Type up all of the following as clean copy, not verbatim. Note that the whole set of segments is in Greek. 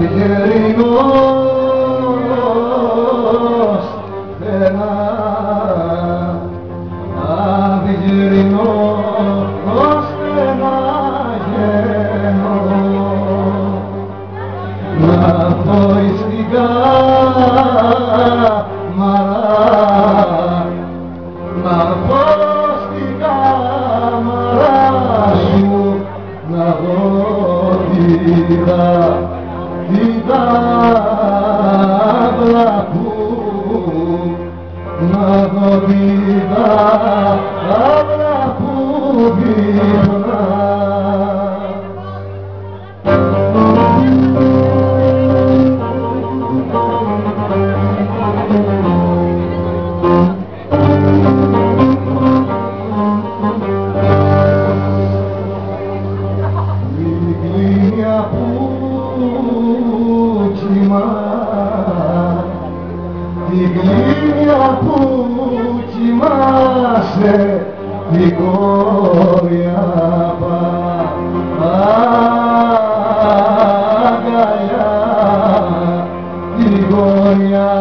Αβυγερινός ένα Αβυγερινός ένα γένο να δω στην κάμαρα να δω στην κάμαρα σου να δω την τάβλα που να δω την τάβλα που πήρνα. Την κλίνια που κοιμάσαι την κόρια παγκαλιά την κόρια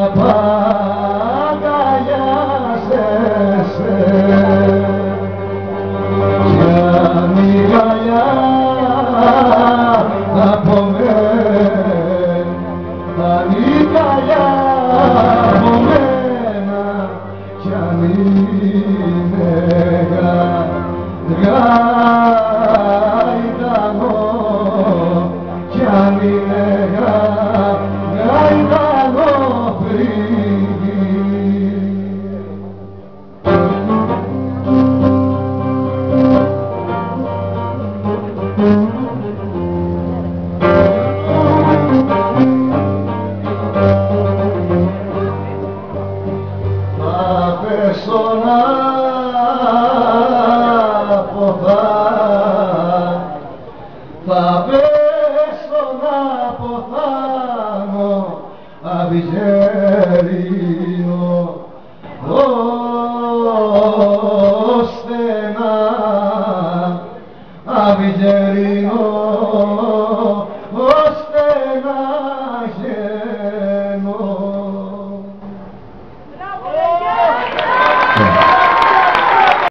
παγκαλιάζεσαι κι αν η γαλιά από μένα αν η γαλιά από μένα κι αν είναι γαϊτανό κι αν είναι γαϊτανό πρίγκι. Στον αποθά θα πες στον αποθάνο Αβυγερίνο στενά Αβυγερίνο